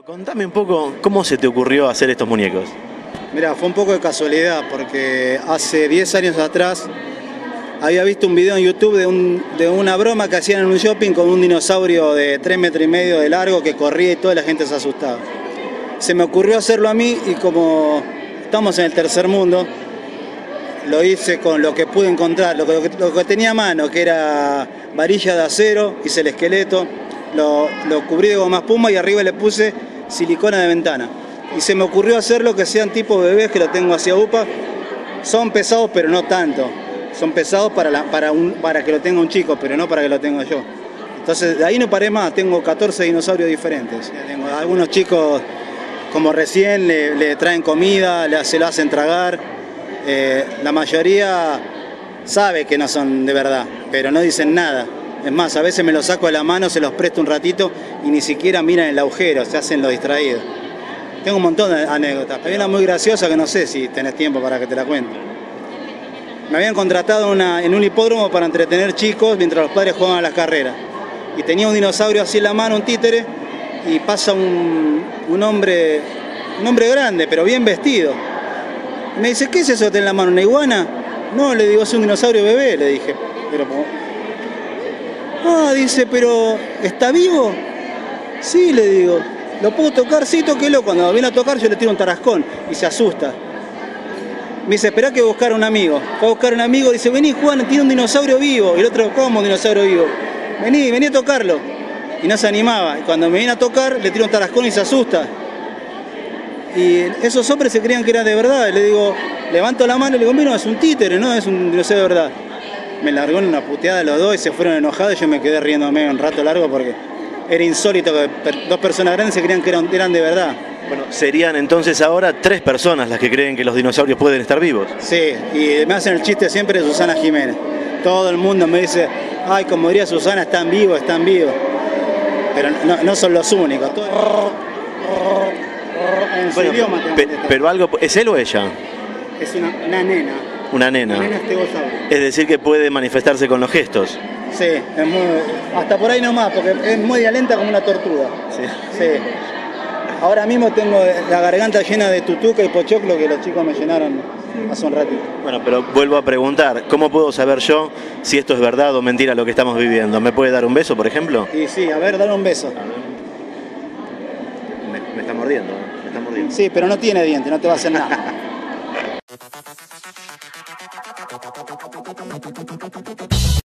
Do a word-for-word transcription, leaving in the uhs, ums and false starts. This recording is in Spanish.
Contame un poco, ¿cómo se te ocurrió hacer estos muñecos? Mira, fue un poco de casualidad porque hace diez años atrás había visto un video en YouTube de, un, de una broma que hacían en un shopping con un dinosaurio de tres metros y medio de largo que corría y toda la gente se asustaba. Se me ocurrió hacerlo a mí y como estamos en el tercer mundo, lo hice con lo que pude encontrar, lo que, lo que tenía a mano, que era varilla de acero, hice el esqueleto, lo, lo cubrí de goma espuma y arriba le puse silicona de ventana. Y se me ocurrió hacerlo que sean tipo bebés, que lo tengo hacia UPA. Son pesados, pero no tanto. Son pesados para, la, para, un, para que lo tenga un chico, pero no para que lo tenga yo. Entonces, de ahí no paré más. Tengo catorce dinosaurios diferentes. Tengo algunos chicos, como recién, le, le traen comida, le, se lo hacen tragar. Eh, la mayoría sabe que no son de verdad, pero no dicen nada. Es más, a veces me los saco de la mano, se los presto un ratito y ni siquiera miran el agujero, se hacen los distraídos. Tengo un montón de anécdotas. Hay una muy graciosa que no sé si tenés tiempo para que te la cuente. Me habían contratado una, en un hipódromo para entretener chicos mientras los padres jugaban a las carreras. Y tenía un dinosaurio así en la mano, un títere, y pasa un, un, hombre, un hombre grande, pero bien vestido. Y me dice, ¿qué es eso que tenés en la mano? ¿Una iguana? No, le digo, es un dinosaurio bebé, le dije. Pero, ah, dice, pero ¿está vivo? Sí, le digo. ¿Lo puedo tocar? Sí, tóquelo. Cuando viene a tocar yo le tiro un tarascón y se asusta. Me dice, esperá que voy a buscar a un amigo. Fue a buscar a un amigo, dice, vení Juan, tiene un dinosaurio vivo. Y el otro, ¿cómo un dinosaurio vivo? Vení, vení a tocarlo. Y no se animaba. Y cuando me viene a tocar, le tiro un tarascón y se asusta. Y esos hombres se creían que era de verdad. Y le digo, levanto la mano y le digo, mira, es un títere, no es un dinosaurio de verdad. Me largó en una puteada los dos y se fueron enojados y yo me quedé riéndome un rato largo porque era insólito que dos personas grandes se creían que eran, eran de verdad. Bueno, serían entonces ahora tres personas las que creen que los dinosaurios pueden estar vivos. Sí, y me hacen el chiste siempre de Susana Jiménez. Todo el mundo me dice, ay, como diría Susana, están vivos, están vivos. Pero no, no son los únicos. Todo... En su bueno, idioma pe pero algo, ¿es él o ella? Es una, una nena. Una nena. Una nena estegosaurio. Es decir, que puede manifestarse con los gestos. Sí, es muy, hasta por ahí nomás, porque es muy lenta como una tortuga. Sí. Sí. Ahora mismo tengo la garganta llena de tutuca y pochoclo que los chicos me llenaron hace un ratito. Bueno, pero vuelvo a preguntar, ¿cómo puedo saber yo si esto es verdad o mentira lo que estamos viviendo? ¿Me puede dar un beso, por ejemplo? Y sí, a ver, dale un beso. Me, me está mordiendo, me está mordiendo. Sí, pero no tiene diente, no te va a hacer nada.